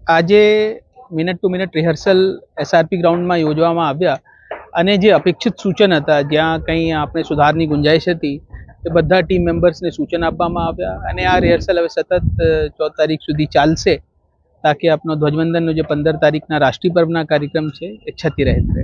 આજે minute to minute rehearsal SRP ગ્રાઉન્ડમાં યોજવામાં આવ્યા અને જે અપેક્ષિત સૂચન હતા, જ્યાં કંઈ આપણે સુધારની ગુંજાઈશ હતી, એ બધા ટીમ મેમ્બર્સને સૂચન આપવામાં આવ્યા અને આ રિહર્સલ હવે સતત 14 તારીખ સુધી ચાલશે, તાકી આપનો ધ્વજવંદનનો જે 15 તારીખના રાષ્ટ્રીય પર્વના કાર્યક્રમ છે એ છતી રહે.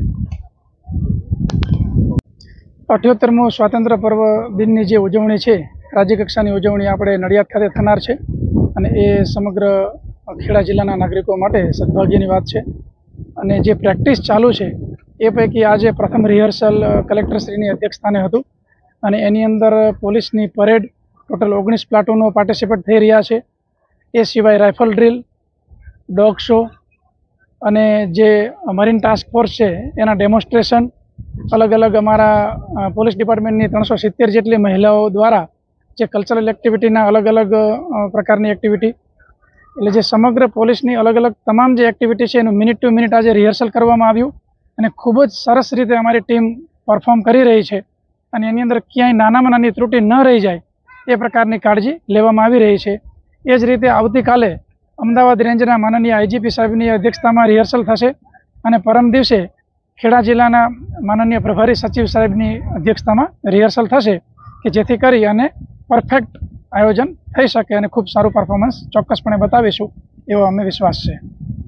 78મો સ્વાતંત્ર્ય પર્વ દિનની જે ઉજવણી છે, રાજ્યકક્ષાની ઉજવણી આપણે નડિયાદ ખાતે થનાર છે અને એ સમગ્ર ખેડા જિલ્લાના નાગરિકો માટે સદભાગ્યની વાત છે. અને જે પ્રેક્ટિસ ચાલુ છે એ પૈકી આજે પ્રથમ રિહર્સલ કલેક્ટરશ્રીની અધ્યક્ષસ્થાને હતું અને એની અંદર પોલીસની પરેડ ટોટલ 19 પ્લાટૂનો પાર્ટિસિપેટ થઈ રહ્યા છે. એ સિવાય રાઇફલ ડ્રીલ, ડોગ શો અને જે મરીન ટાસ્ક ફોર્સ છે એના ડેમોન્સ્ટ્રેશન, અલગ અલગ અમારા પોલીસ ડિપાર્ટમેન્ટની 370 જેટલી મહિલાઓ દ્વારા જે કલ્ચરલ એક્ટિવિટીના અલગ અલગ પ્રકારની એક્ટિવિટી, એટલે જે સમગ્ર પોલીસની અલગ અલગ તમામ જે એક્ટિવિટી છે એનું મિનિટ ટુ મિનિટ આજે રિહર્સલ કરવામાં આવ્યું અને ખૂબ જ સરસ રીતે અમારી ટીમ પરફોર્મ કરી રહી છે અને એની અંદર ક્યાંય નાનામાં નાની ત્રુટિ ન રહી જાય એ પ્રકારની કાળજી લેવામાં આવી રહી છે. એ જ રીતે આવતીકાલે અમદાવાદ રેન્જના માનનીય આઈજીપી સાહેબની અધ્યક્ષતામાં રિહર્સલ થશે અને પરમ દિવસે ખેડા જિલ્લાના માનનીય પ્રભારી સચિવ સાહેબની અધ્યક્ષતામાં રિહર્સલ થશે કે જેથી કરી અને પરફેક્ટ આયોજન થઈ શકે અને ખૂબ સારું પરફોર્મન્સ ચોક્કસપણે બતાવીશું એવો અમે વિશ્વાસ છે.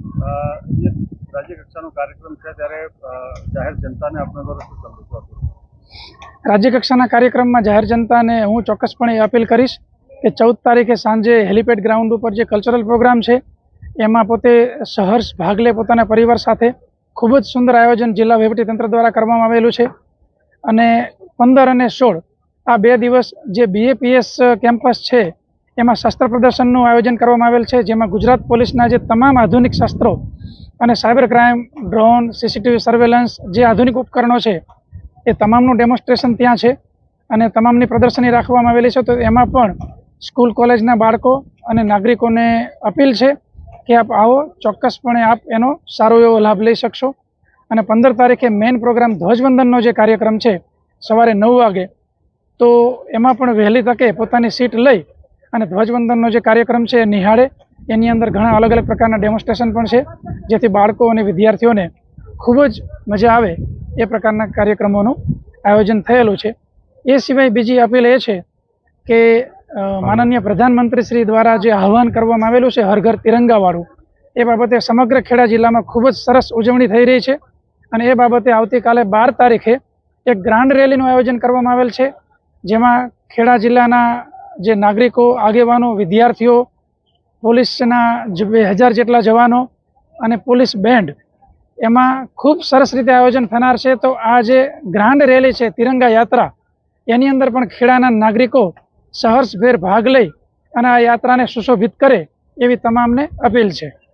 રાજ્ય કક્ષાનો કાર્યક્રમ છે ત્યારે જાહેર જનતાને આપના દ્વારા શું સંદેશો આપો? રાજ્ય કક્ષાના કાર્યક્રમમાં જાહેર જનતાને હું ચોક્કસપણે અપીલ કરીશ કે 14 તારીખે સાંજે હેલિપેડ ગ્રાઉન્ડ ઉપર જે કલ્ચરલ પ્રોગ્રામ છે એમાં પોતે સહર્ષ ભાગ લે પોતાના પરિવાર સાથે. ખૂબ જ સુંદર આયોજન જિલ્લા વહીવટીતંત્ર દ્વારા કરવામાં આવેલું છે અને 15 અને 16 આ 2 દિવસ જે BAPS કેમ્પસ છે એમાં શસ્ત્ર પ્રદર્શનનું આયોજન કરવામાં આવેલ છે, જેમાં ગુજરાત પોલીસના જે તમામ આધુનિક શસ્ત્રો અને cyber crime, drone, CCTV surveillance જે આધુનિક ઉપકરણો છે એ તમામનું ડેમોન્સ્ટ્રેશન ત્યાં છે અને તમામની પ્રદર્શની રાખવામાં આવેલી છે. તો એમાં પણ સ્કૂલ કોલેજના બાળકો અને નાગરિકોને અપીલ છે કે આપ આવો, ચોક્કસપણે આપ એનો સારો એવો લાભ લઈ શકશો. અને 15 તારીખે મેઇન પ્રોગ્રામ ધ્વજવંદનનો જે કાર્યક્રમ છે સવારે 9 વાગે, તો એમાં પણ વહેલી તકે પોતાની સીટ લઈ અને ધ્વજવંદનનો જે કાર્યક્રમ છે એ નિહાળે. એની અંદર ઘણા અલગ અલગ પ્રકારના ડેમોન્સ્ટ્રેશન પણ છે, જેથી બાળકો અને વિદ્યાર્થીઓને ખૂબ જ મજા આવે એ પ્રકારના કાર્યક્રમોનું આયોજન થયેલું છે. એ સિવાય બીજી અપીલ એ છે કે માનનીય પ્રધાનમંત્રી શ્રી દ્વારા જે આહવાન કરવામાં આવેલું છે હર ઘર તિરંગાવાળું, એ બાબતે સમગ્ર ખેડા જિલ્લામાં ખૂબ જ સરસ ઉજવણી થઈ રહી છે અને એ બાબતે આવતીકાલે 12 તારીખે એક ગ્રાન્ડ રેલીનું આયોજન કરવામાં આવેલ છે, જેમાં ખેડા જિલ્લાના જે નાગરિકો, આગેવાનો, વિદ્યાર્થીઓ, પોલીસના 2000 જેટલા જવાનો અને પોલીસ બેન્ડ, એમાં ખૂબ સરસ રીતે આયોજન થનાર છે. તો આ જે ગ્રાન્ડ રેલી છે તિરંગા યાત્રા, એની અંદર પણ ખેડાના નાગરિકો સહર્ષભેર ભાગ લઈ અને આ યાત્રાને સુશોભિત કરે એવી તમામને અપીલ છે.